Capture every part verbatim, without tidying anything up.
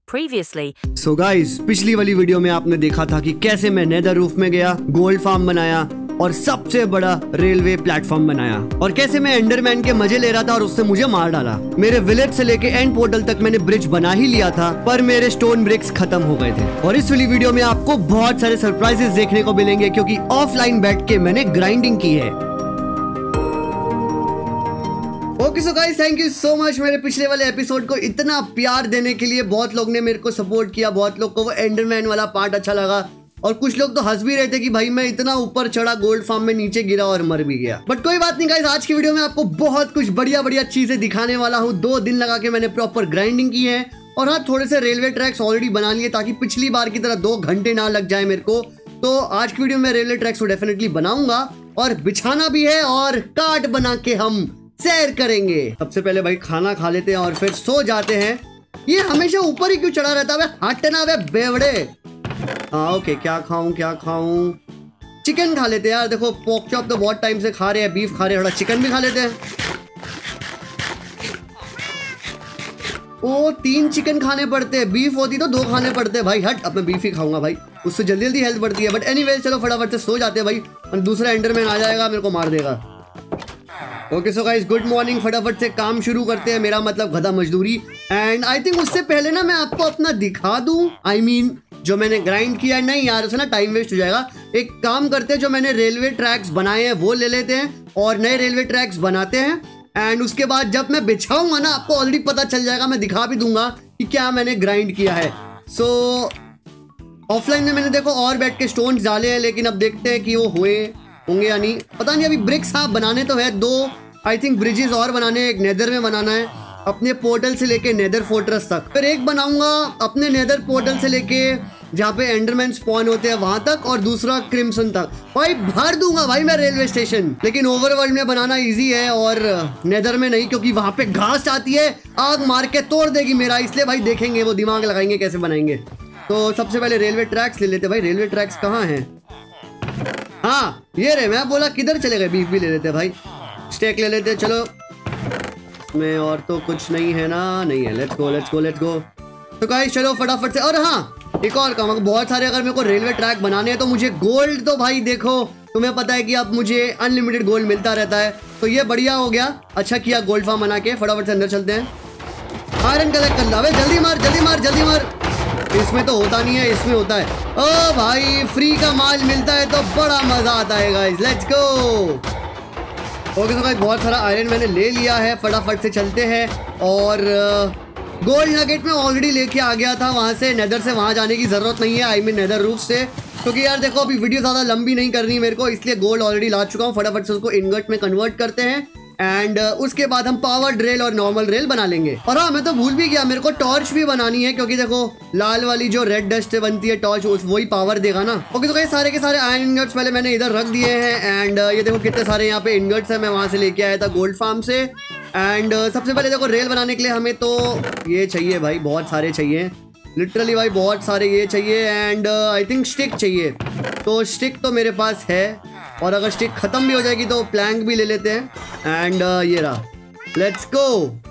Previously. So guys, पिछली वाली video में आपने देखा था कि कैसे मैं नेदर रूफ में गया, गोल्ड फार्म बनाया और सबसे बड़ा रेलवे प्लेटफॉर्म बनाया, और कैसे मैं एंडरमैन के मजे ले रहा था और उसने मुझे मार डाला। मेरे विलेज से लेके एंड पोर्टल तक मैंने ब्रिज बना ही लिया था, पर मेरे स्टोन ब्रिक्स खत्म हो गए थे। और इस वाली वीडियो में आपको बहुत सारे सरप्राइजेस देखने को मिलेंगे, क्योंकि ऑफलाइन बैठ के मैंने ग्राइंडिंग की है। Okay so guys, thank you so much मेरे पिछले वाले एपिसोड को इतना प्यार देने के लिए। बहुत लोग ने मेरे को सपोर्ट किया, बहुत लोग को वो एंडरमैन वाला पार्ट अच्छा लगा, और कुछ लोग तो हंस भी रहे थे कि भाई मैं इतना ऊपर चढ़ा गोल्ड फार्म में, नीचे गिरा और मर भी गया। बट कोई बात नहीं गाइस, आज की वीडियो में आपको बहुत कुछ बढ़िया बढ़िया चीजें दिखाने वाला हूँ। दो दिन लगा के मैंने प्रॉपर ग्राइंडिंग की है, और हाँ थोड़े से रेलवे ट्रैक्स ऑलरेडी बना लिए, ताकि पिछली बार की तरह दो घंटे ना लग जाए मेरे को। तो आज की वीडियो में रेलवे ट्रैक्स को डेफिनेटली बनाऊंगा, और बिछाना भी है, और कार्ड बना के हम सैर करेंगे। सबसे पहले भाई खाना खा लेते हैं और फिर सो जाते हैं। ये हमेशा ऊपर ही क्यों चढ़ा रहता है? हटना वे बेवड़े। हाँ ओके, क्या खाऊं क्या खाऊं? चिकन खा लेते हैं यार। देखो पोक चॉप तो बहुत टाइम से खा रहे हैं, बीफ खा रहे हैं, थोड़ा चिकन भी खा लेते हैं। ओ तीन चिकन खाने पड़ते हैं, बीफ होती तो दो खाने पड़ते हैं भाई। हट, अब मैं बीफ ही खाऊंगा भाई, उससे जल्दी जल्दी हेल्थ बढ़ती है। बट एनीवेज चलो फटाफट से सो जाते हैं भाई, और दूसरा एंडरमैन आ जाएगा, मेरे को मार देगा। Okay so guys, good morning. फटाफट से काम शुरू करते हैं, मेरा मतलब गधा मजदूरी। एंड आई थिंक उससे पहले ना मैं आपको अपना दिखा दूं, आई I मीन mean, जो मैंने ग्राइंड किया। नहीं यार, उससे ना टाइम वेस्ट हो जाएगा। एक काम करते हैं, जो मैंने रेलवे ट्रैक्स बनाए हैं वो ले लेते हैं, और नए रेलवे ट्रैक्स बनाते हैं। एंड उसके बाद जब मैं बिछाऊंगा ना, आपको ऑलरेडी पता चल जाएगा, मैं दिखा भी दूंगा कि क्या मैंने ग्राइंड किया है। सो so, ऑफलाइन में मैंने देखो और बैठ के स्टोन्स डाले हैं, लेकिन अब देखते हैं कि वो हुए होंगे या नहीं, पता नहीं। अभी ब्रिक्स हाँ बनाने तो है, दो आई थिंक ब्रिजेस और बनाने हैं। एक नेदर में बनाना है अपने पोर्टल से लेके नेदर फोर्ट्रेस तक, फिर एक बनाऊंगा अपने नेदर पोर्टल से लेके जहाँ पे एंडरमैन स्पॉन होते हैं वहां तक, और दूसरा क्रिम्सन तक। भाई भर दूंगा भाई मैं रेलवे स्टेशन। लेकिन ओवरवर्ल्ड में बनाना इजी है और नेदर में नहीं, क्योंकि वहां पे घास आती है, आग मार के तोड़ देगी मेरा। इसलिए भाई देखेंगे, वो दिमाग लगाएंगे कैसे बनाएंगे। तो सबसे पहले रेलवे ट्रैक्स ले लेते भाई। रेलवे ट्रैक्स कहाँ हैं? हाँ ये रहे। मैं बोला किधर चले गए? बीफ भी ले लेते भाई, स्टेक ले लेते। चलो में और तो कुछ नहीं है ना? नहीं है। Let's go let's go let's go. तो गाइस चलो फटाफट से। और हाँ एक और काम, बहुत सारे अगर मेरे को रेलवे ट्रैक बनाने हैं तो मुझे गोल्ड, तो भाई देखो तुम्हें पता है कि अब मुझे अनलिमिटेड गोल्ड मिलता रहता है, तो ये बढ़िया हो गया। अच्छा किया गोल्ड फार्म बना के। फटाफट से अंदर चलते हैं। आयरन कलेक्ट कर ला। जल्दी मार जल्दी मार जल्दी मार। इसमें तो होता नहीं है, इसमें होता है। ओ भाई फ्री का माल मिलता है तो बड़ा मजा आता है गाइस। Let's go. ओके तो गाइस, बहुत सारा आयरन मैंने ले लिया है। फटाफट से चलते हैं। और गोल्ड नगेट में ऑलरेडी लेके आ गया था वहां से। नेदर से वहां जाने की जरूरत नहीं है, आई मीन नेदर रूफ से, क्योंकि यार देखो अभी वीडियो ज्यादा लंबी नहीं करनी मेरे को, इसलिए गोल्ड ऑलरेडी ला चुका हूँ। फटाफट से उसको इनगट में कन्वर्ट करते हैं, एंड uh, उसके बाद हम पावर्ड रेल और नॉर्मल रेल बना लेंगे। और हाँ मैं तो भूल भी गया, मेरे को टॉर्च भी बनानी है, क्योंकि देखो लाल वाली जो रेड डस्ट से बनती है टॉर्च, वही पावर देगा ना। ओके तो गाइस, सारे के सारे आयरन इनगट्स पहले मैंने इधर रख दिए हैं। एंड uh, ये देखो कितने सारे यहाँ पे इनगट्स है, मैं वहां से लेके आया था गोल्ड फार्म से। एंड uh, सबसे पहले देखो रेल बनाने के लिए हमें तो ये चाहिए भाई, बहुत सारे चाहिए लिटरली भाई, बहुत सारे ये चाहिए। एंड आई थिंक स्टिक चाहिए, तो स्टिक तो मेरे पास है, और अगर स्टिक खत्म भी हो जाएगी तो प्लैंक भी ले लेते हैं। एंड uh, ये रहा। Let's go.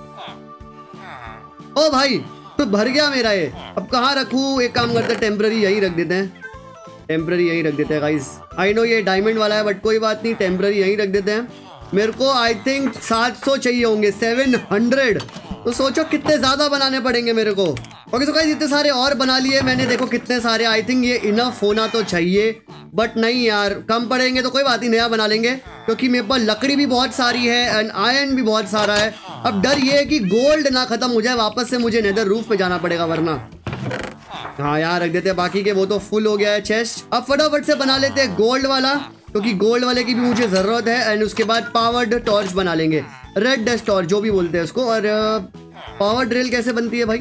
ओ भाई तो भर गया मेरा ये, अब कहाँ रखूँ? एक काम करते हैं, टेम्पररी यही रख देते हैं। टेम्पररी यही रख देते हैं गाइस। आई नो ये डायमंड वाला है, बट कोई बात नहीं, टेम्पररी यही रख देते हैं। मेरे को आई थिंक सात सौ चाहिए होंगे, सेवन हंड्रेड। तो सोचो कितने ज्यादा बनाने पड़ेंगे मेरे को। ओके तो गाइस, इतने सारे और बना लिए मैंने, देखो कितने सारे। आई थिंक ये इनफ होना तो चाहिए, बट नहीं यार कम पड़ेंगे तो कोई बात नहीं, नया बना लेंगे, क्योंकि मेरे पास लकड़ी भी बहुत सारी है एंड आयरन भी बहुत सारा है। अब डर ये है कि गोल्ड ना खत्म हो जाए, वापस से मुझे नेदर रूफ पे जाना पड़ेगा वरना। हाँ यार रख देते हैं, बाकी के वो तो फुल हो गया है चेस्ट। अब फटाफट से बना लेते हैं गोल्ड वाला, क्योंकि गोल्ड वाले की भी मुझे जरूरत है। एंड उसके बाद पावर्ड टॉर्च बना लेंगे, रेड डस्ट टॉर्च जो भी बोलते हैं उसको। और पावर्ड रेल कैसे बनती है भाई?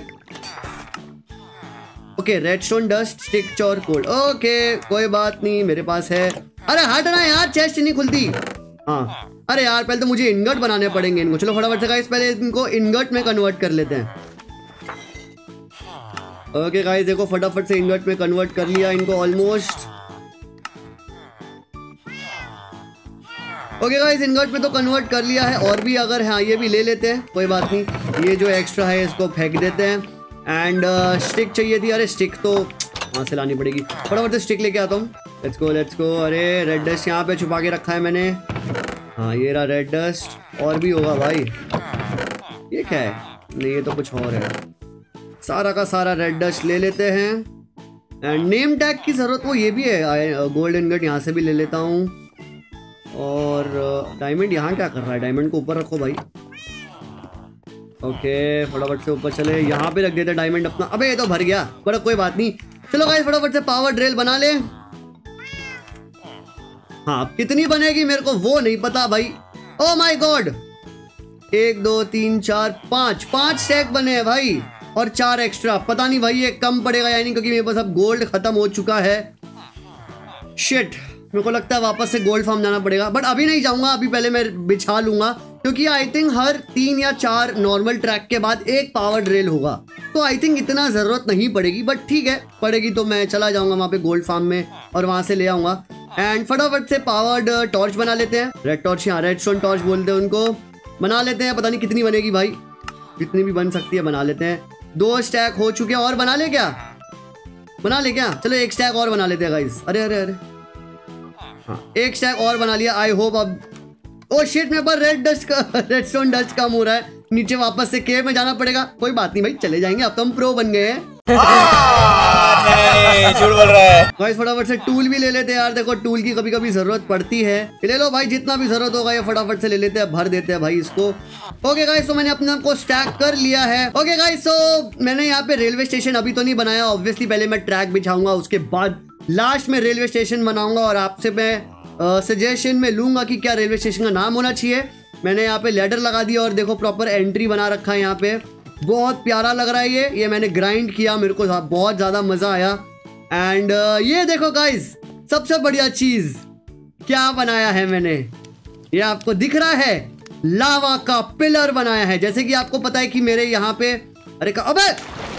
ओके रेडस्टोन डस्ट स्टिक चोर कोल्ड। ओके कोई बात नहीं, मेरे पास है। अरे हटना यार, चेस्ट नहीं खुलती। हाँ अरे यार पहले तो मुझे इनगट बनाने पड़ेंगे इनको। चलो फटाफट से गाइस पहले इनको इनगट में कन्वर्ट कर लेते हैं। ओके गाइस देखो फटाफट से इनगट में कन्वर्ट कर लिया इनको ऑलमोस्ट। ओके गाइस इनगट में तो कन्वर्ट कर लिया है, और भी अगर हाँ ये भी ले लेते हैं, कोई बात नहीं। ये जो एक्स्ट्रा है इसको फेंक देते हैं। एंड स्टिक चाहिए थी। अरे स्टिक तो वहाँ से लानी पड़ेगी, फटाफट से स्टिक लेके आता हूँ। Let's go let's go. अरे रेड डस्ट यहाँ पे छुपा के रखा है मैंने। हाँ ये रहा रेड डस्ट, और भी होगा भाई। ये क्या है? नहीं ये तो कुछ और है। सारा का सारा रेड डस्ट ले लेते हैं। एंड नेम टैग की ज़रूरत वो ये भी है। गोल्ड इनगट यहाँ से भी ले लेता हूँ। और डायमंड यहाँ क्या कर रहा है? डायमंड को ऊपर रखो भाई। ओके फटाफट से ऊपर चले, यहाँ पे रख देते डायमंड अपना। अबे ये तो भर गया, बड़ा कोई बात नहीं। चलो गाइस फटाफट से पावर ड्रिल बना ले। हाँ कितनी बनेगी मेरे को वो नहीं पता भाई। ओ माय गॉड, एक दो तीन चार पाँच पाँच स्टैक बने हैं भाई, और चार एक्स्ट्रा। पता नहीं भाई ये कम पड़ेगा या नहीं, क्योंकि मेरे पास अब गोल्ड खत्म हो चुका है। शिट, मेरे को लगता है वापस से गोल्ड फार्म जाना पड़ेगा, बट अभी नहीं जाऊंगा। अभी पहले मैं बिछा लूंगा, क्योंकि आई थिंक हर तीन या चार नॉर्मल ट्रैक के बाद एक पावर ड्रिल होगा, तो आई थिंक इतना जरूरत नहीं पड़ेगी। बट ठीक है, पड़ेगी तो मैं चला जाऊंगा वहां पे गोल्ड फार्म में और वहां से ले आऊंगा। एंड फटाफट से पावर्ड टॉर्च बना लेते हैं। रेड टॉर्च, यहाँ रेड स्टोन टॉर्च बोलते हैं उनको। बना लेते हैं, पता नहीं कितनी बनेगी भाई, कितनी भी बन सकती है बना लेते हैं। दो स्टैक हो चुके हैं, और बना ले क्या? बना ले क्या? चलो एक स्टैक और बना लेते हैं गाइस। अरे अरे अरे हाँ एक स्टैक और बना लिया। आई होप अब ओ शिट मेरे पास रेड डस्ट का रेड स्टोन डस्ट कम हो रहा है। नीचे वापस से केव में जाना पड़ेगा। कोई बात नहीं भाई, चले जाएंगे, अब तो हम प्रो बन गए हैं। झूठ बोल रहा है। गाइस फटाफट से टूल भी ले लेते हैं यार। देखो टूल की कभी कभी जरूरत पड़ती है। ले लो भाई, जितना भी जरूरत होगा ये फटाफट से ले लेते हैं, भर देते हैं भाई इसको। ओके गाइस, तो मैंने अपने आप को स्टैक कर लिया है। ओके गाइस, तो मैंने यहाँ पे रेलवे स्टेशन अभी तो नहीं बनाया ऑब्वियसली, पहले मैं ट्रैक बिछाऊंगा, उसके बाद लास्ट में रेलवे स्टेशन बनाऊंगा। और आपसे मैं सजेशन uh, में लूंगा कि क्या रेलवे स्टेशन का नाम होना चाहिए। मैंने यहाँ पे लेडर लगा दिया और देखो प्रॉपर एंट्री बना रखा है यहाँ पे। बहुत प्यारा लग रहा है ये ये मैंने ग्राइंड किया, मेरे को बहुत ज़्यादा मज़ा आया। एंड uh, ये देखो गाइस, सबसे बढ़िया चीज़ क्या बनाया है मैंने, ये आपको दिख रहा है, लावा का पिलर बनाया है। जैसे कि आपको पता है कि मेरे यहाँ पे अरे का अबे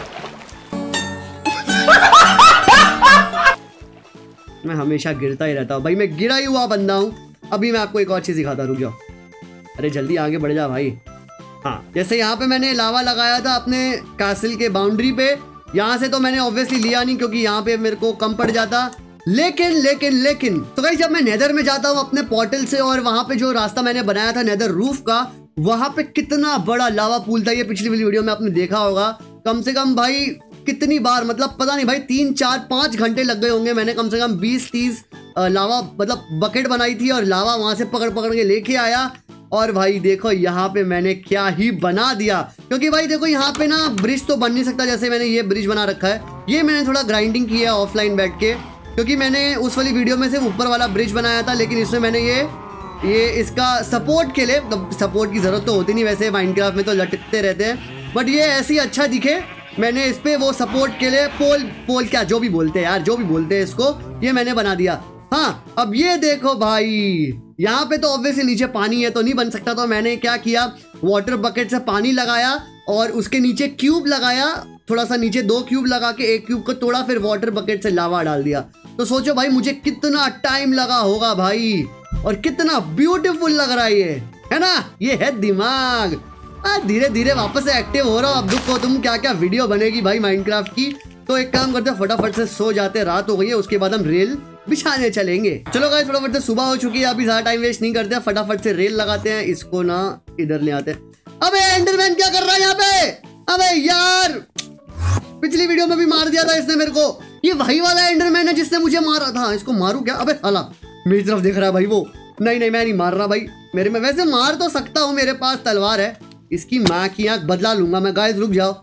मैं हमेशा गिरता ही रहता हूँ भाई, मैं गिरा ही हुआ बंदा हूँ। अभी मैं आपको एक और चीज़ दिखाता, रुक जाओ। अरे जल्दी आगे बढ़ जा भाई। हाँ जैसे यहाँ पे मैंने लावा लगाया था अपने कैसल के बाउंड्री पे, यहाँ से तो मैंने ऑब्वियसली लिया नहीं क्योंकि यहाँ पे मेरे को कम पड़ जाता। लेकिन लेकिन लेकिन तो गाइस जब मैं नेदर में जाता हूँ अपने पोर्टल से, और वहाँ पे जो रास्ता मैंने बनाया था नेदर रूफ का, वहाँ पे कितना बड़ा लावा पूल था। ये पिछली वाली वीडियो में आपने देखा होगा। कम से कम भाई कितनी बार, मतलब पता नहीं भाई, तीन चार पाँच घंटे लग गए होंगे। मैंने कम से कम बीस तीस लावा मतलब बकेट बनाई थी और लावा वहाँ से पकड़ पकड़ के लेके आया। और भाई देखो यहाँ पे मैंने क्या ही बना दिया, क्योंकि भाई देखो यहाँ पे ना ब्रिज तो बन नहीं सकता। जैसे मैंने ये ब्रिज बना रखा है, ये मैंने थोड़ा ग्राइंडिंग किया है ऑफलाइन बैठ के, क्योंकि मैंने उस वाली वीडियो में से ऊपर वाला ब्रिज बनाया था, लेकिन इसमें मैंने ये ये इसका सपोर्ट के लिए, मतलब सपोर्ट की जरूरत तो होती नहीं वैसे, माइनक्राफ्ट में तो लटकते रहते हैं, बट ये ऐसे ही अच्छा दिखे, मैंने इस पे वो सपोर्ट के लिए पोल पोल क्या जो भी बोलते हैं यार, जो भी बोलते हैं इसको, ये मैंने बना दिया। हाँ अब ये देखो भाई, यहाँ पे तो ऑब्वियसली नीचे पानी है तो नहीं बन सकता, तो मैंने क्या किया, वाटर बकेट से पानी लगाया और उसके नीचे क्यूब लगाया, थोड़ा सा नीचे दो क्यूब लगा के एक क्यूब को तोड़ा, फिर वाटर बकेट से लावा डाल दिया। तो सोचो भाई मुझे कितना टाइम लगा होगा भाई, और कितना ब्यूटीफुल लग रहा है ये, है ना? ये है दिमाग। धीरे धीरे वापस से एक्टिव हो रहा हूँ। अब देखो तुम क्या क्या वीडियो बनेगी भाई माइनक्राफ्ट की। तो एक काम करते हैं, फटाफट से सो जाते, रात हो गई है, उसके बाद हम रेल बिछाने चलेंगे। चलो गाइस फटाफट से सुबह हो चुकी है, अभी ज्यादा टाइम वेस्ट नहीं करते, फटाफट से रेल लगाते हैं। इसको ना इधर ले आते हैं। अबे एंडरमैन क्या कर रहा है यहाँ पे? अबे यार पिछली वीडियो में भी मार दिया था इसने मेरे को। ये वही वाला एंडरमैन है जिसने मुझे मारा था। इसको मारू क्या? अबे साला मेरी तरफ देख रहा है भाई वो। नहीं नहीं मैं नहीं मार रहा भाई, मेरे में वैसे मार तो सकता हूँ, मेरे पास तलवार है। इसकी माँ की आंख बदला लूंगा मैं। गाइस रुक जाओ,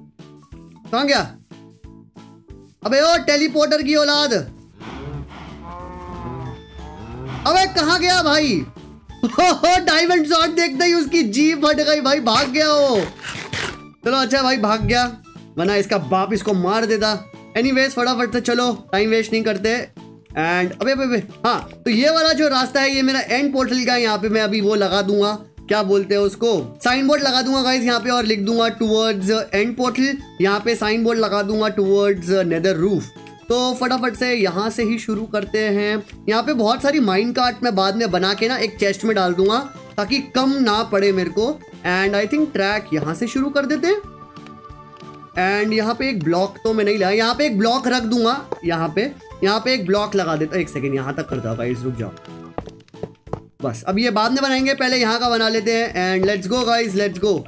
कहाँ गया? अबे ओ टेलीपोर्टर की औलाद, अबे कहाँ गया भाई? डायमंड शॉट देखते ही उसकी जीभ फट गई भाई, भाग गया वो। चलो अच्छा भाई भाग गया, वरना इसका बाप इसको मार देता। एनीवेज फटाफट से चलो, टाइम वेस्ट नहीं करते। एंड अबे अबे अबे हाँ, तो ये वाला जो रास्ता है ये मेरा एंड पोर्टल का है। यहाँ पे मैं अभी वो लगा दूंगा, क्या बोलते हैं उसको, साइन बोर्ड लगा दूंगा गाइस यहाँ पे, और लिख दूंगा टुवर्ड्स एंड पोर्टल। यहाँ पे साइन बोर्ड लगा दूंगा टुवर्ड्स नेदर रूफ। तो फटाफट से यहाँ से ही शुरू करते हैं। यहाँ पे बहुत सारी माइन कार्ट मैं बाद में बना के ना एक चेस्ट में डाल दूंगा ताकि कम ना पड़े मेरे को। एंड आई थिंक ट्रैक यहाँ से शुरू कर देते हैं। एंड यहाँ पे एक ब्लॉक तो मैं नहीं लाया, यहाँ पे एक ब्लॉक रख दूंगा, यहाँ पे यहाँ पे एक ब्लॉक लगा देता। एक सेकेंड, यहाँ तक करता गाइस, रुक जाओ। बस अब ये बाद में बनाएंगे, पहले यहाँ का बना लेते हैं। And let's go guys, let's go.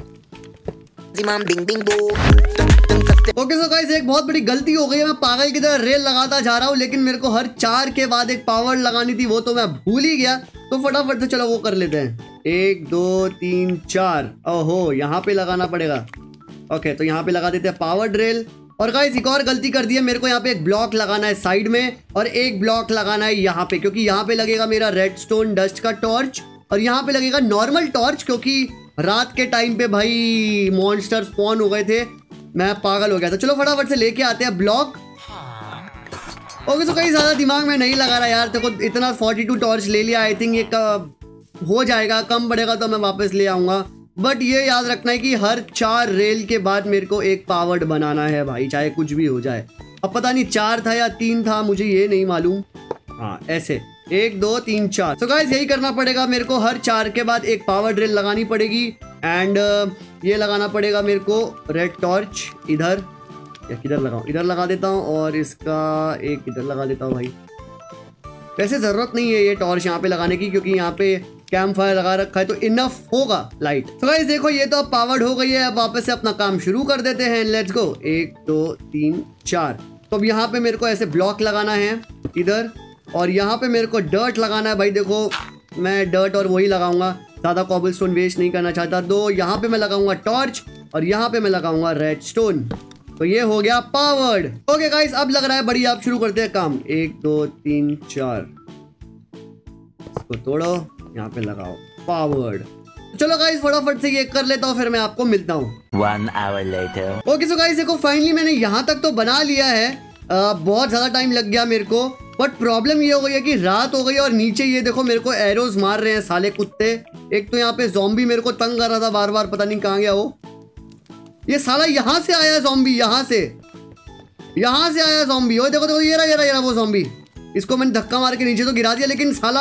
Okay so guys, एक बहुत बड़ी गलती हो गई है, मैं पागल की तरह रेल लगाता जा रहा हूँ, लेकिन मेरे को हर चार के बाद एक पावर लगानी थी, वो तो मैं भूल ही गया। तो फटाफट से चलो वो कर लेते हैं। एक दो तीन चार, ओहो यहाँ पे लगाना पड़ेगा। ओके तो यहाँ पे लगा देते हैं पावर ड्रिल। और गाइस एक और गलती कर दी है, मेरे को यहाँ पे एक ब्लॉक लगाना है साइड में और एक ब्लॉक लगाना है यहाँ पे, क्योंकि यहाँ पे लगेगा मेरा रेडस्टोन डस्ट का टॉर्च और यहाँ पे लगेगा नॉर्मल टॉर्च, क्योंकि रात के टाइम पे भाई मॉन्स्टर स्पॉन हो गए थे, मैं पागल हो गया था। चलो फटाफट से लेके आते हैं ब्लॉक। ओके सो कहीं ज़्यादा दिमाग में नहीं लगा रहा यार, देखो इतना फोर्टी टू टॉर्च ले लिया, आई थिंक ये हो जाएगा, कम पड़ेगा तो मैं वापस ले आऊँगा। बट ये याद रखना है कि हर चार रेल के बाद मेरे को एक पावर्ड बनाना है भाई, चाहे कुछ भी हो जाए। अब पता नहीं चार था या तीन था, मुझे ये नहीं मालूम। हाँ ऐसे एक दो तीन चार। तो गाइस यही करना पड़ेगा मेरे को, हर चार के बाद एक पावर ड्रिल लगानी पड़ेगी। एंड uh, ये लगाना पड़ेगा मेरे को रेड टॉर्च इधर, या किधर लगाऊं, इधर लगा देता हूँ और इसका एक इधर लगा देता हूँ भाई। वैसे ज़रूरत नहीं है ये टॉर्च यहाँ पे लगाने की, क्योंकि यहाँ पे कैंप फायर लगा रखा है तो इनफ होगा लाइट। तो गाइस देखो ये तो अब पावर्ड हो गई है, अब वापस से अपना काम शुरू कर देते हैं। Let's go. एक दो तीन चार। तो अब यहाँ पे मेरे को ऐसे ब्लॉक लगाना है इधर, और यहाँ पे मेरे को डर्ट लगाना है भाई। देखो मैं डर्ट और वही लगाऊंगा, ज़्यादा कॉबलस्टोन वेस्ट नहीं करना चाहता। दो यहाँ पे मैं लगाऊंगा टॉर्च और यहाँ पे मैं लगाऊंगा रेडस्टोन। तो ये हो गया पावर्ड। ओके गाइस अब लग रहा है बढ़िया, आप शुरू करते हैं काम। एक दो तीन चार, इसको तोड़ो, यहाँ पे लगाओ पावर्ड। चलो गाइस फटाफट से ये कर लेता हूँ, फिर मैं आपको मिलता हूँ। One hour later. Okay so guys देखो फाइनली मैंने यहाँ तक तो बना लिया है। आ, बहुत ज़्यादा टाइम लग गया मेरे को, बट प्रॉब्लम ये हो गई है कि रात हो गई और नीचे ये देखो मेरे को एरोज मार रहे हैं साले कुत्ते। एक तो यहाँ पे ज़ॉम्बी मेरे को तंग कर रहा था बार बार, पता नहीं कहाँ गया वो। ये साला यहाँ से आया ज़ॉम्बी, यहाँ से यहाँ से आया ज़ॉम्बी। ओ देखो देखो ये रहा ये रहा ये रहा वो ज़ॉम्बी। इसको मैंने धक्का मार के नीचे तो गिरा दिया, लेकिन साला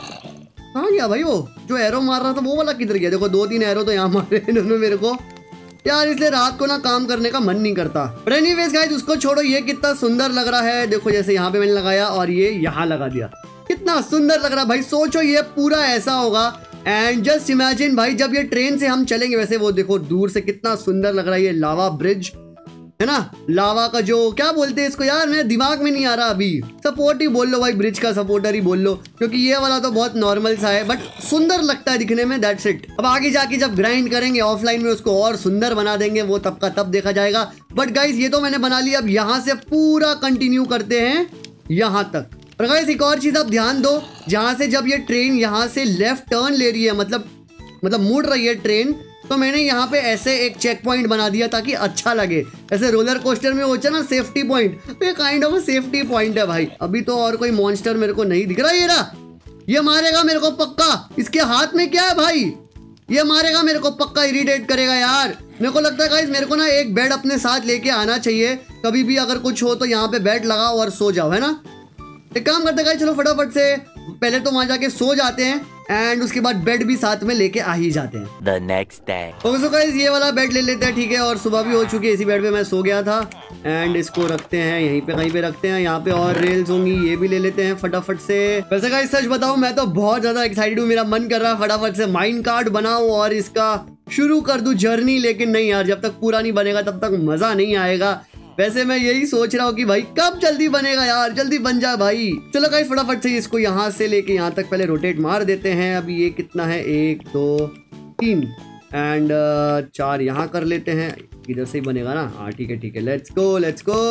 कहाँ गया भाई? वो जो एरो मार रहा था वो वाला किधर गया? देखो दो तीन एरो तो यहाँ मारे इन्होंने मेरे को यार, इसलिए रात को ना काम करने का मन नहीं करता। बट एनीवेज गाइस उसको छोड़ो, ये कितना सुंदर लग रहा है। देखो जैसे यहाँ पे मैंने लगाया और ये यहाँ लगा दिया, कितना सुंदर लग रहा है भाई। सोचो ये पूरा ऐसा होगा। एंड जस्ट इमेजिन भाई जब ये ट्रेन से हम चलेंगे, वैसे वो देखो दूर से कितना सुंदर लग रहा है। ये लावा ब्रिज है ना, लावा का जो क्या बोलते हैं इसको यार, मेरे दिमाग में नहीं आ रहा अभी। सपोर्ट ही बोल लो भाई, ब्रिज का सपोर्टर ही बोल लो, क्योंकि ये वाला तो बहुत नॉर्मल सा है बट सुंदर लगता है दिखने में, दैट्स इट। अब आगे जाके जब ग्राइंड करेंगे ऑफलाइन में उसको और सुंदर बना देंगे, वो तब का तब देखा जाएगा। बट गाइस ये तो मैंने बना लिया, अब यहाँ से पूरा कंटिन्यू करते हैं यहाँ तक। और गाइस एक और चीज़ आप ध्यान दो, जहाँ से जब ये ट्रेन यहाँ से लेफ्ट टर्न ले रही है, मतलब मतलब मुड़ रही है ट्रेन, तो मैंने यहाँ पे ऐसे एक चेक पॉइंट बना दिया ताकि अच्छा लगे। ऐसे रोलर कोस्टर में होता है ना सेफ्टी पॉइंट, तो ये काइंड ऑफ सेफ्टी पॉइंट है भाई। अभी तो और कोई मॉन्स्टर मेरे को नहीं दिख रहा। ये रहा, ये मारेगा मेरे को पक्का। इसके हाथ में क्या है भाई? ये मारेगा मेरे को पक्का, इरिटेट करेगा यार। मेरे को लगता है गाइस मेरे को ना एक बेड अपने साथ लेके आना चाहिए, कभी भी अगर कुछ हो तो यहाँ पे बेड लगाओ और सो जाओ, है ना। एक काम करते गाइस, चलो फटाफट से पहले तो वहां जाके सो जाते हैं एंड उसके बाद बेड भी साथ में लेके आ ही जाते हैं। The next day. Okay so guys ये वाला बेड ले लेते हैं, ठीक है। और सुबह भी हो चुकी है, इसी बेड पे मैं सो गया था। एंड इसको रखते हैं यहीं पे, कहीं पे रखते हैं। यहाँ पे और रेल्स होंगी, ये भी ले लेते हैं फटाफट से। वैसे गाइस सच बताऊं मैं तो बहुत ज्यादा एक्साइटेड हूँ, मेरा मन कर रहा है फटाफट से माइंड कार्ड बनाऊं और इसका शुरू कर दूं जर्नी। लेकिन नहीं यार, जब तक पूरा नहीं बनेगा तब तक मजा नहीं आएगा। वैसे मैं यही सोच रहा हूँ कि भाई कब जल्दी बनेगा यार, जल्दी बन जा भाई। चलो गाइस फटाफट से इसको यहाँ से लेके यहाँ तक पहले रोटेट मार देते हैं। अभी ये कितना है, एक दो तीन एंड चार यहाँ कर लेते हैं, इधर से ही बनेगा ना। हाँ ठीक है ठीक है, लेट्स गो लेट्स गो।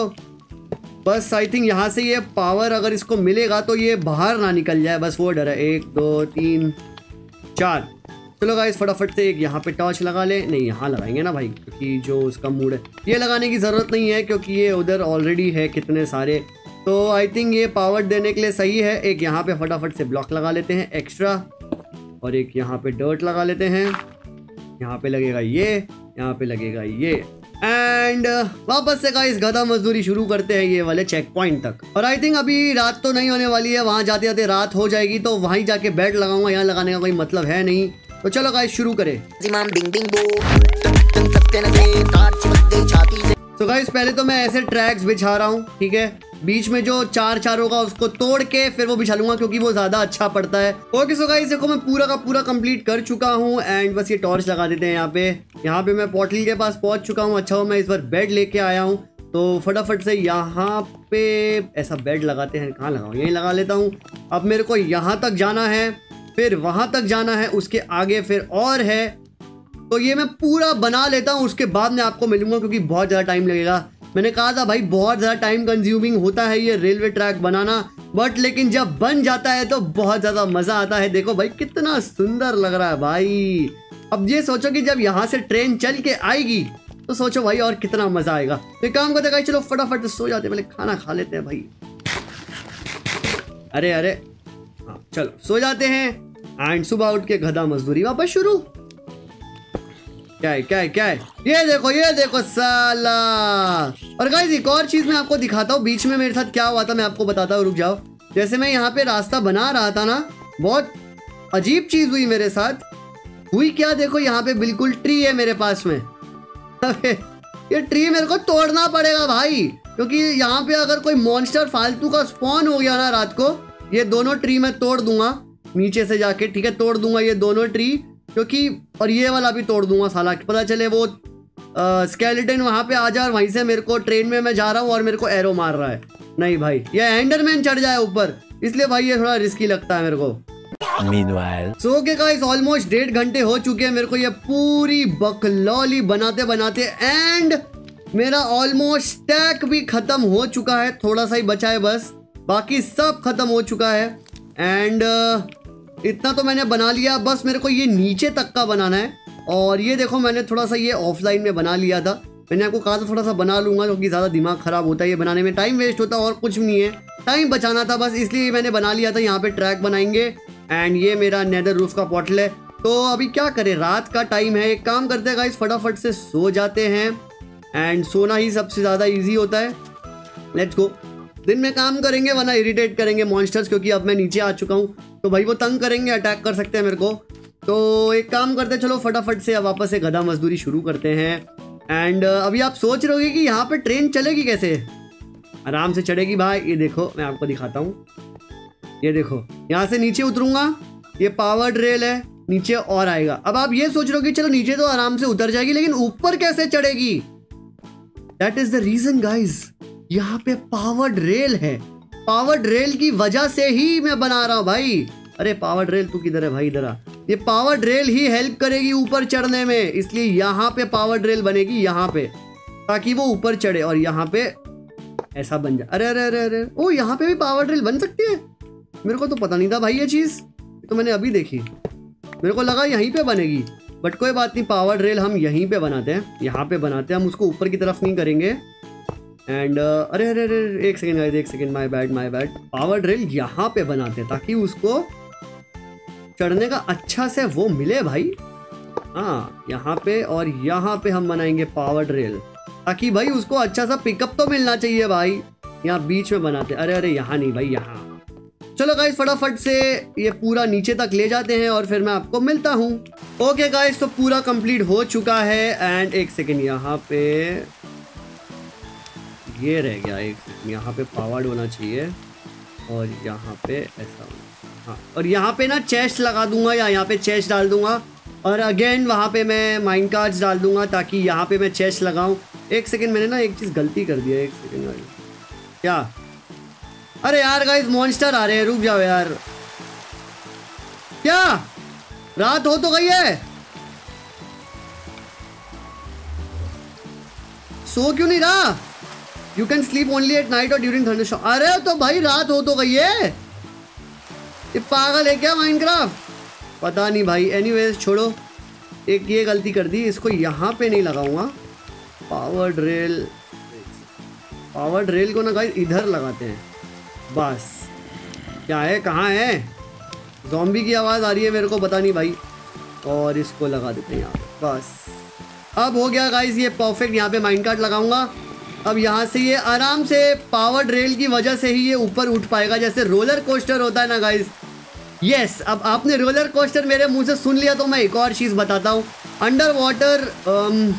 बस आई थिंक यहाँ से ये पावर अगर इसको मिलेगा तो ये बाहर ना निकल जाए, बस वो डर है। एक दो तीन चार। चलो गाइस फटाफट से एक यहाँ पे टॉर्च लगा ले। नहीं यहाँ लगाएंगे ना भाई, क्योंकि जो उसका मूड है, ये लगाने की ज़रूरत नहीं है क्योंकि ये उधर ऑलरेडी है कितने सारे। तो आई थिंक ये पावर देने के लिए सही है। एक यहाँ पे फटाफट से ब्लॉक लगा लेते हैं एक्स्ट्रा, और एक यहाँ पे डर्ट लगा लेते हैं। यहाँ पे लगेगा ये, यहाँ पे लगेगा ये। एंड वापस से गाइस गधा मजदूरी शुरू करते हैं ये वाले चेक पॉइंट तक। और आई थिंक अभी रात तो नहीं होने वाली है, वहाँ जाते जाते रात हो जाएगी, तो वहीं जाके बेड लगाऊंगा, यहाँ लगाने का कोई मतलब है नहीं। तो चलो गाइस शुरू करें। तो गाइस पहले तो मैं ऐसे ट्रैक्स बिछा रहा हूँ, ठीक है। बीच में जो चार चार होगा उसको तोड़ के फिर वो बिछा लूंगा क्योंकि वो ज्यादा अच्छा पड़ता है। ओके सो गाइस देखो मैं पूरा का पूरा कंप्लीट कर चुका हूँ एंड बस ये टॉर्च लगा देते हैं यहाँ पे। यहाँ पे मैं पोर्टल के पास पहुंच चुका हूँ। अच्छा हो मैं इस बार बेड लेके आया हूँ, तो फटाफट से यहाँ पे ऐसा बेड लगाते हैं। कहाँ लगाऊँ, यहीं लगा लेता हूँ। अब मेरे को यहाँ तक जाना है, फिर वहां तक जाना है, उसके आगे फिर और है। तो ये मैं पूरा बना लेता हूँ, उसके बाद मैं आपको मिलूंगा क्योंकि बहुत ज़्यादा टाइम लगेगा। मैंने कहा था भाई बहुत ज़्यादा टाइम कंज्यूमिंग होता है ये रेलवे ट्रैक बनाना, बट लेकिन जब बन जाता है तो बहुत ज़्यादा मज़ा आता है। देखो भाई कितना सुंदर लग रहा है भाई। अब ये सोचो कि जब यहाँ से ट्रेन चल के आएगी तो सोचो भाई और कितना मज़ा आएगा। तो एक काम करते भाई, चलो फटाफट से सो जाते हैं, पहले खाना खा लेते हैं भाई। अरे अरे हाँ चलो सो जाते हैं एंड सुबह उठ के गधा मजदूरी वापस शुरू। क्या है क्या है क्या है, ये देखो ये देखो साला। और गाइस एक और चीज मैं आपको दिखाता हूँ बीच में मेरे साथ क्या हुआ था, मैं आपको बताता हूँ, रुक जाओ। जैसे मैं यहाँ पे रास्ता बना रहा था ना, बहुत अजीब चीज हुई मेरे साथ। हुई क्या, देखो यहाँ पे बिल्कुल ट्री है मेरे पास में। ये ट्री मेरे को तोड़ना पड़ेगा भाई, क्योंकि यहाँ पे अगर कोई मॉन्स्टर फालतू का स्पॉन हो गया ना रात को, ये दोनों ट्री मैं तोड़ दूंगा नीचे से जाके, ठीक है। तोड़ दूंगा ये दोनों ट्री, क्योंकि और ये वाला भी तोड़ दूंगा साला, पता चले वो स्केलेटन वहां पे आ जाए और वहीं से मेरे को ट्रेन में मैं जा रहा हूँ और मेरे को एरो मार रहा है। नहीं भाई ये एंडरमैन चढ़ जाए ऊपर, इसलिए भाई ये थोड़ा रिस्की लगता है मेरे को। Meanwhile, so okay guys almost डेढ़ घंटे हो चुके हैं मेरे को ये पूरी बकलौली बनाते बनाते, एंड मेरा ऑलमोस्ट स्टैक भी खत्म हो चुका है। थोड़ा सा ही बचा है बस, बाकी सब खत्म हो चुका है। एंड इतना तो मैंने बना लिया, बस मेरे को ये नीचे तक का बनाना है। और ये देखो मैंने थोड़ा सा ये ऑफलाइन में बना लिया था, मैंने आपको कहा था थोड़ा सा बना लूँगा क्योंकि ज़्यादा दिमाग ख़राब होता है ये बनाने में, टाइम वेस्ट होता है और कुछ भी नहीं है, टाइम बचाना था बस, इसलिए मैंने बना लिया था। यहाँ पे ट्रैक बनाएंगे एंड ये मेरा नेदर रूफ का पोर्टल है। तो अभी क्या करें, रात का टाइम है, एक काम करते हैं गाइस फटाफट से सो जाते हैं। एंड सोना ही सबसे ज़्यादा ईजी होता है, लेट्स गो। दिन में काम करेंगे वरना इरिटेट करेंगे मॉन्स्टर्स, क्योंकि अब मैं नीचे आ चुका हूँ तो भाई वो तंग करेंगे, अटैक कर सकते हैं मेरे को। तो एक काम करते हैं, चलो फटाफट से अब वापस से गधा मजदूरी शुरू करते हैं। एंड अभी आप सोच रहे होगे कि यहाँ पे ट्रेन चलेगी कैसे, आराम से चढ़ेगी भाई। ये देखो मैं आपको दिखाता हूँ, ये देखो यहाँ से नीचे उतरूंगा, ये पावर्ड रेल है, नीचे और आएगा। अब आप ये सोच रहे हो कि चलो नीचे तो आराम से उतर जाएगी, लेकिन ऊपर कैसे चढ़ेगी। That is the reason guys, यहाँ पे पावर्ड रेल है, पावर्ड रेल की वजह से ही मैं बना रहा हूँ भाई। अरे पावर्ड रेल तू किधर है भाई, इधर आ। ये पावर्ड रेल ही हेल्प करेगी ऊपर चढ़ने में, इसलिए यहाँ पे पावर्ड रेल बनेगी यहाँ पे, ताकि वो ऊपर चढ़े और यहाँ पे ऐसा बन जाए। अरे अरे अरे अरे ओ यहाँ पे भी पावर्ड रेल बन सकती है, मेरे को तो पता नहीं था भाई ये चीज़, तो मैंने अभी देखी, मेरे को लगा यहीं पे बनेगी, बट कोई बात नहीं। पावर्ड रेल हम यहीं पे बनाते हैं, यहाँ पे बनाते हैं, हम उसको ऊपर की तरफ नहीं करेंगे। एंड uh, अरे अरे अरे एक सेकेंड गाइस, एक second, my bad my bad. Powered rail यहाँ पे बनाते हैं ताकि उसको चढ़ने का अच्छा से वो मिले भाई। हाँ यहाँ पे और यहाँ पे हम बनाएंगे पावर्ड रेल, ताकि भाई उसको अच्छा सा पिकअप तो मिलना चाहिए भाई। यहाँ बीच में बनाते, अरे अरे यहाँ नहीं भाई, यहाँ। चलो गाइस फटाफट से ये पूरा नीचे तक ले जाते हैं और फिर मैं आपको मिलता हूँ। ओके गाइस तो पूरा कंप्लीट हो चुका है। एंड एक सेकेंड, यहाँ पे ये रह गया, एक सेकेंड, यहाँ पे पावर्ड होना चाहिए और यहाँ पे ऐसा होना। हाँ और यहाँ पे ना चेस्ट लगा दूंगा, या यहाँ पे चेस्ट डाल दूंगा, और अगेन वहाँ पे मैं माइंड कार्ड्स डाल दूंगा ताकि यहाँ पे मैं चेस्ट लगाऊं। एक सेकेंड, मैंने ना एक चीज़ गलती कर दी है, एक सेकेंड भाई। क्या, अरे यार गाइस मॉन्स्टर आ रहे हैं, रुक जाओ यार। क्या रात हो तो गई है, सो क्यों नहीं रहा। You can sleep only at night और ड्यूरिंग थंडरस्टॉर्म। अरे तो भाई रात हो तो गई है, ये पागल है क्या माइनक्राफ्ट, पता नहीं भाई। एनीवेज छोड़ो, एक ये गलती कर दी, इसको यहाँ पे नहीं लगाऊंगा। पावर्ड रेल, पावर्ड रेल को ना गाइस इधर लगाते हैं बस। क्या है, कहाँ है, ज़ॉम्बी की आवाज़ आ रही है मेरे को, पता नहीं भाई। और इसको लगा देते हैं यहाँ पे बस। अब हो गया गाइस ये परफेक्ट, यहाँ पे माइंड कार्ड लगाऊंगा। अब यहाँ से ये आराम से पावर्ड रेल की वजह से ही ये ऊपर उठ पाएगा, जैसे रोलर कोस्टर होता है ना गाइस। यस, अब आपने रोलर कोस्टर मेरे मुंह से सुन लिया तो मैं एक और चीज़ बताता हूँ। अंडर वाटर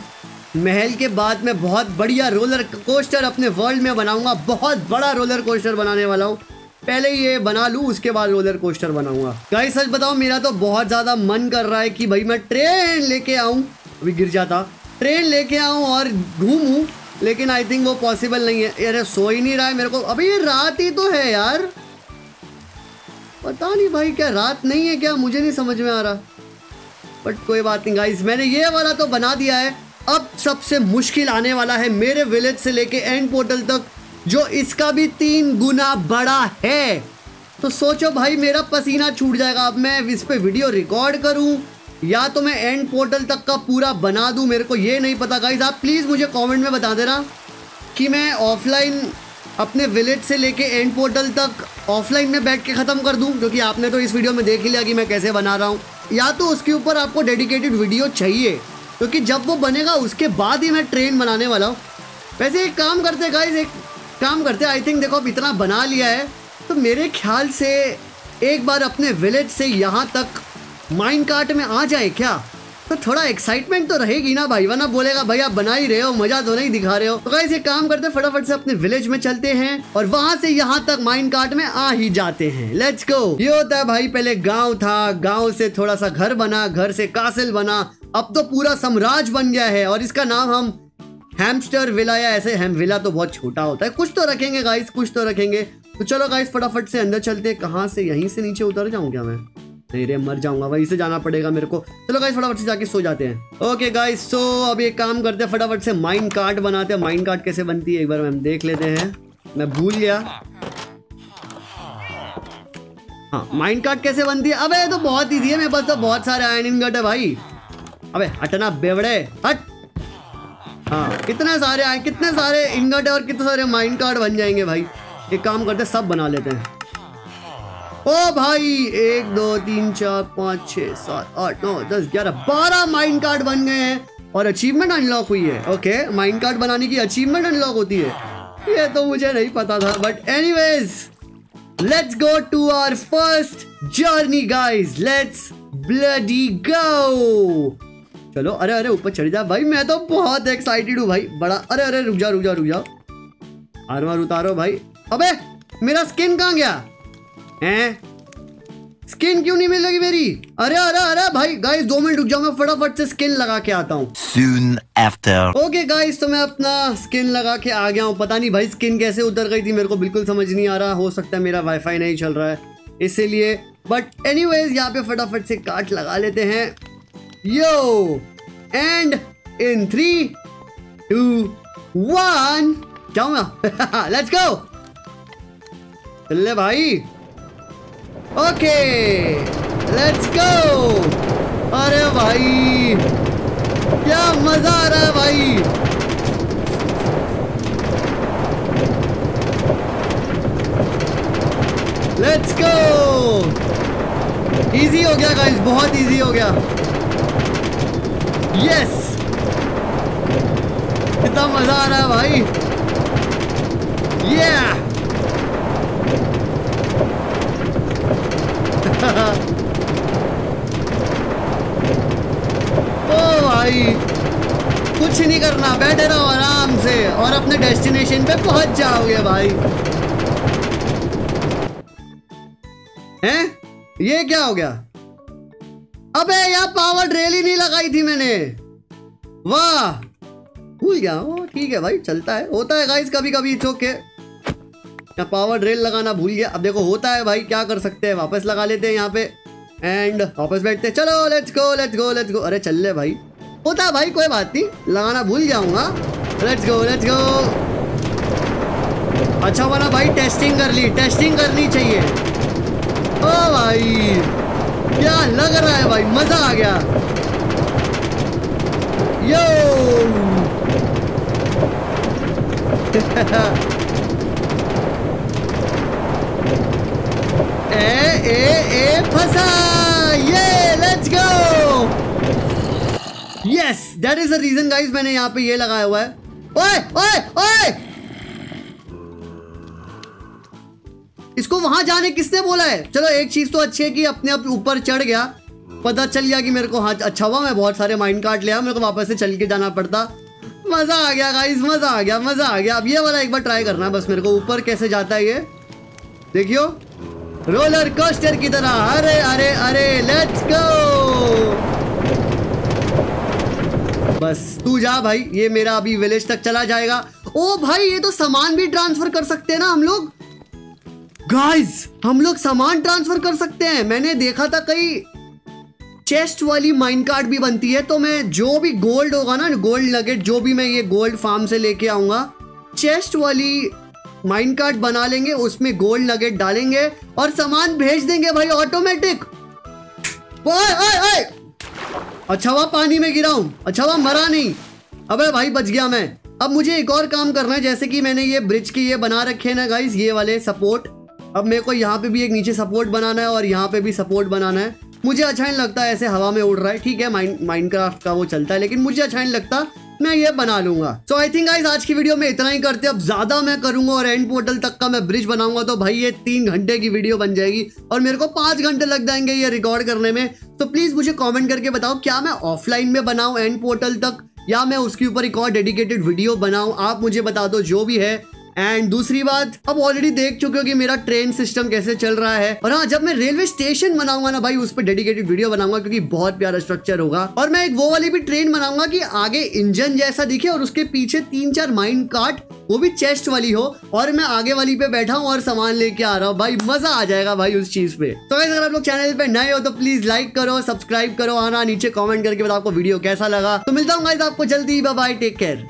महल के बाद मैं बहुत बढ़िया रोलर कोस्टर अपने वर्ल्ड में बनाऊंगा। बहुत बड़ा रोलर कोस्टर बनाने वाला हूँ। पहले ये बना लूँ, उसके बाद रोलर कोस्टर बनाऊंगा। गाइस सच बताओ, मेरा तो बहुत ज़्यादा मन कर रहा है कि भाई मैं ट्रेन लेके आऊँ। अभी गिर जाता। ट्रेन लेके आऊँ और घूमूँ, लेकिन आई थिंक वो पॉसिबल नहीं है। अरे सो ही नहीं रहा है मेरे को। अभी ये रात ही तो है यार। पता नहीं भाई, क्या रात नहीं है क्या, मुझे नहीं समझ में आ रहा। बट कोई बात नहीं गाइस, मैंने ये वाला तो बना दिया है। अब सबसे मुश्किल आने वाला है मेरे विलेज से लेके एंड पोर्टल तक, जो इसका भी तीन गुना बड़ा है। तो सोचो भाई, मेरा पसीना छूट जाएगा। अब मैं इस पे वीडियो रिकॉर्ड करूं या तो मैं एंड पोर्टल तक का पूरा बना दूं, मेरे को ये नहीं पता गाइस। आप प्लीज़ मुझे कमेंट में बता देना कि मैं ऑफलाइन अपने विलेज से लेके एंड पोर्टल तक ऑफलाइन में बैठ के ख़त्म कर दूं, क्योंकि आपने तो इस वीडियो में देख ही लिया कि मैं कैसे बना रहा हूँ। या तो उसके ऊपर आपको डेडिकेटेड वीडियो चाहिए, क्योंकि जब वो बनेगा उसके बाद ही मैं ट्रेन बनाने वाला हूँ। वैसे एक काम करते गाइस, एक काम करते आई थिंक, देखो अब इतना बना लिया है तो मेरे ख्याल से एक बार अपने विलेज से यहाँ तक माइन कार्ट में आ जाए क्या, तो थोड़ा एक्साइटमेंट तो रहेगी ना भाई, वरना बोलेगा भाई आप बना ही रहे हो, मजा तो नहीं दिखा रहे हो। तो गाइस एक काम करते फटाफट से अपने विलेज में चलते हैं और वहां से यहाँ तक माइन कार्ट में आ ही जाते हैं। Let's go. ये होता है भाई, पहले गांव था, गांव से थोड़ा सा घर बना, घर से कासिल बना, अब तो पूरा साम्राज्य बन गया है और इसका नाम हम हैमस्टर विला या ऐसे, हैम विला तो बहुत छोटा होता है, कुछ तो रखेंगे गाइस, कुछ तो रखेंगे। तो चलो गाइस फटाफट से अंदर चलते हैं। कहाँ से, यहीं से नीचे उतर जाऊं क्या मैं? नहीं रे, मर जाऊंगा, वहीं से जाना पड़ेगा मेरे को। चलो गाइस फटाफट से जाके सो जाते हैं। ओके गाइस, सो अब एक काम करते हैं, फटाफट से माइन कार्ट बनाते हैं। माइन कार्ट कैसे बनती है एक बार हम देख लेते हैं, मैं भूल गया। हाँ, माइन कार्ट कैसे बनती है? अबे ये तो बहुत ईजी है, मेरे पास तो बहुत सारे आयरन इनगट है भाई। अबे हटना बेवड़े, हट। हाँ, कितने सारे आए, कितने सारे इनगट है और कितने सारे माइन कार्ट बन जाएंगे भाई। एक काम करते हैं, सब बना लेते हैं। ओ भाई, एक दो तीन चार पाँच छः सात आठ नौ दस ग्यारह बारह माइन कार्ट बन गए हैं और अचीवमेंट अनलॉक हुई है। ओके, माइन कार्ट बनाने की अचीवमेंट अनलॉक होती है, ये तो मुझे नहीं पता था। But anyways, let's go to our first journey guys, let's bloody go. चलो, अरे अरे ऊपर चढ़ जा भाई, मैं तो बहुत एक्साइटेड हूँ भाई, बड़ा। अरे अरे रुक जा रुक जा रुक जा, आर्मर उतारो भाई। अबे मेरा स्किन कहाँ गया हैं? स्किन क्यों नहीं मिल रही मेरी? अरे अरे अरे भाई गाइस, दो मिनट रुक जाऊंगा, फटाफट से स्किन लगा के आता हूँ। Soon after. ओके गाइस, तो मैं अपना स्किन लगा के आ गया हूँ। पता नहीं भाई स्किन कैसे उतर गई थी, मेरे को बिल्कुल समझ नहीं आ रहा। हो सकता है मेरा वाईफाई नहीं चल रहा है इसीलिए। बट एनीवेज, यहाँ पे फटाफट से काट लगा लेते हैं। Yo, and in three two one जाऊंगा। लेट्स गो, चल ले भाई। Okay let's go. अरे भाई क्या मजा आ रहा है भाई। Let's go. इजी हो गया गाइस, बहुत इजी हो गया। यस, कितना मजा आ रहा है भाई। yeah! ओ भाई, कुछ नहीं करना, बैठे रहो आराम से और अपने डेस्टिनेशन पे पहुंच जाओगे भाई। हैं? ये क्या हो गया? अबे यार, पावर ड्रिल ही नहीं लगाई थी मैंने। वाह, भूल गया। ओ ठीक है भाई, चलता है, होता है गाइस कभी कभी। ओके, पावर ड्रिल लगाना भूल गया। अब देखो होता है भाई, क्या कर सकते हैं, वापस लगा लेते हैं यहाँ पे एंड वापस बैठते हैं। चलो let's go let's go let's go. अरे चल ले भाई, होता है भाई, कोई बात नहीं, लगाना भूल जाऊंगा। Let's go let's go. अच्छा बना भाई, टेस्टिंग कर ली, टेस्टिंग करनी चाहिए। ओ भाई क्या लग रहा है भाई, मजा आ गया। यो ए ए ए फंसा। ये let's go. Yes, that is the reason guys, मैंने यहाँ पे ये लगाया हुआ है। ओए ओए ओए, इसको वहां जाने किसने बोला है? चलो एक चीज तो अच्छी है कि अपने आप ऊपर चढ़ गया, पता चल गया कि मेरे को। हाँ अच्छा हुआ मैं बहुत सारे माइन कार्ट लिया, मेरे को वापस से चल के जाना पड़ता। मजा आ गया गाइस, मजा आ गया, मजा आ गया। अब ये वाला एक बार ट्राई करना है बस मेरे को, ऊपर कैसे जाता है ये देखियो, रोलर कोस्टर की तरह। अरे अरे अरे लेट्स गो। बस तू जा भाई, ये मेरा अभी विलेज तक चला जाएगा। ओ भाई ये तो सामान भी ट्रांसफर कर सकते हैं ना हम लोग गाइस, हम लोग सामान ट्रांसफर कर सकते हैं। मैंने देखा था कई चेस्ट वाली माइन कार्ड भी बनती है, तो मैं जो भी गोल्ड होगा ना, गोल्ड नगेट जो भी मैं ये गोल्ड फार्म से लेके आऊंगा, चेस्ट वाली माइन कार्ड बना लेंगे, उसमें गोल्ड नगेट डालेंगे और सामान भेज देंगे भाई ऑटोमेटिक। ओए ओए ओए, अच्छा हुआ पानी में गिरा हूं, अच्छा हुआ मरा नहीं। अबे भाई बच गया मैं। अब मुझे एक और काम करना है, जैसे कि मैंने ये ब्रिज के ये बना रखे हैं ना गाइस, ये वाले सपोर्ट। अब मेरे को यहाँ पे भी एक नीचे सपोर्ट बनाना है और यहाँ पे भी सपोर्ट बनाना है। मुझे अच्छा नहीं लगता ऐसे हवा में उड़ रहा है, ठीक है माइन माइनक्राफ्ट का वो चलता है, लेकिन मुझे अच्छा नहीं लगता, मैं ये बना लूंगा। सो आई थिंक गाइस आज की वीडियो में इतना ही करते हैं। अब ज्यादा मैं करूंगा और एंड पोर्टल तक का मैं ब्रिज बनाऊंगा तो भाई ये तीन घंटे की वीडियो बन जाएगी और मेरे को पांच घंटे लग जाएंगे ये रिकॉर्ड करने में। तो प्लीज मुझे कमेंट करके बताओ, क्या मैं ऑफलाइन में बनाऊं एंड पोर्टल तक, या मैं उसके ऊपर एक और डेडिकेटेड वीडियो बनाऊं, आप मुझे बता दो जो भी है। एंड दूसरी बात, अब ऑलरेडी देख चुके हो कि मेरा ट्रेन सिस्टम कैसे चल रहा है, और हाँ जब मैं रेलवे स्टेशन बनाऊंगा ना भाई, उस पर डेडिकेटेड वीडियो बनाऊंगा क्योंकि बहुत प्यारा स्ट्रक्चर होगा। और मैं एक वो वाली भी ट्रेन बनाऊंगा कि आगे इंजन जैसा दिखे और उसके पीछे तीन चार माइन कार्ट, वो भी चेस्ट वाली हो, और मैं आगे वाली पे बैठा हूँ और सामान लेके आ रहा हूँ। भाई मजा आ जाएगा भाई उस चीज पे। तो अगर आप लोग चैनल पे नए हो तो प्लीज लाइक करो, सब्सक्राइब करो, आना नीचे कमेंट करके बताओ आपको वीडियो कैसा लगा। तो मिलता हूँ गाइस आपको जल्दी, बाय बाय, टेक केयर।